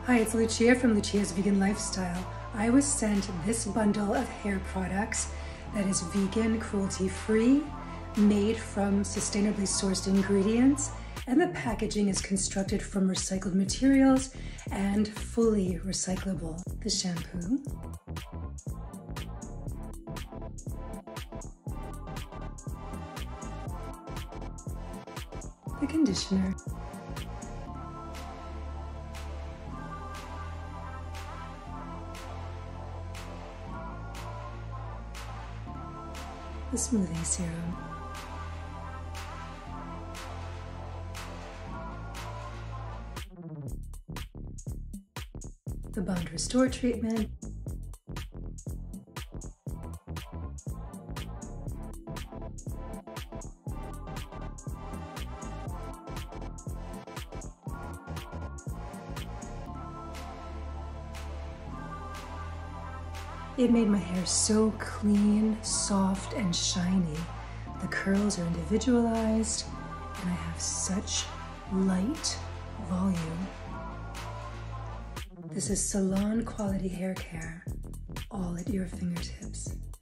Hi, it's Lucia from Lucia's Vegan Lifestyle. I was sent this bundle of hair products that is vegan, cruelty-free, made from sustainably sourced ingredients, and the packaging is constructed from recycled materials and fully recyclable. The shampoo, the conditioner, the smoothing serum, the Bond Restore treatment, It made my hair so clean, soft, and shiny. The curls are individualized, and I have such light volume. This is Salon Quality hair care, all at your fingertips.